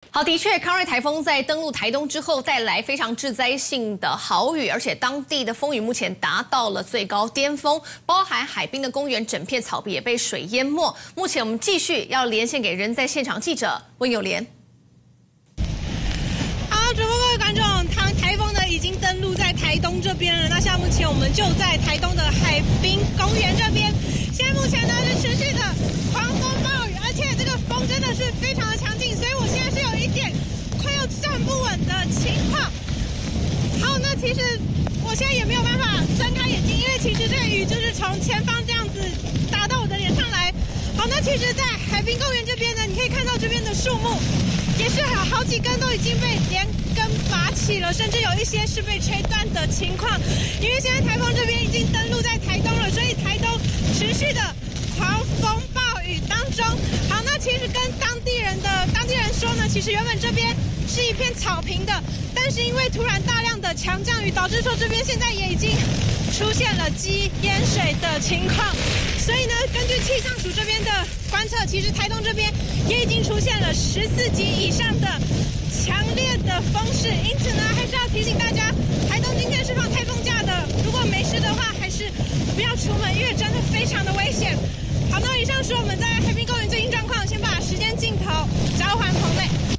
好，的确，康瑞台风在登陆台东之后，带来非常致灾性的豪雨，而且当地的风雨目前达到了最高巅峰，包含海滨的公园，整片草皮也被水淹没。目前我们继续要连线给人在现场记者温友莲。 好，主播各位观众，台风呢已经登陆在台东这边了。那现在目前我们就在台东的海滨公园这边，现在目前呢是持续的狂风暴雨，而且这个风真的是非常的强劲，所以我现在是有一点快要站不稳的情况。好，那其实我现在也没有办法睁开眼睛，因为其实这个雨就是从前方这样子打到我的脸上来。好，那其实在海滨公园这边呢，你可以看到这边的树木也是好几根都已经被连根拔起了，甚至有一些是被吹断的情况。因为现在台风这边已经登陆在台东了，所以台东持续的狂风暴雨当中。好，那其实跟当地人说呢，其实原本这边是一片草坪的，但是因为突然大量的强降雨，导致说这边现在也已经出现了积淹水的情况。所以呢，根据气象署这边的观测，其实台东这边也已经出现了14级以上的强烈的风势。因此呢，还是要提醒大家，台东今天是放台风假的，如果没事的话，还是不要出门，因为真的非常的危险。好，那以上是我们在海滨公园最新状况，先把时间镜头交还彭磊。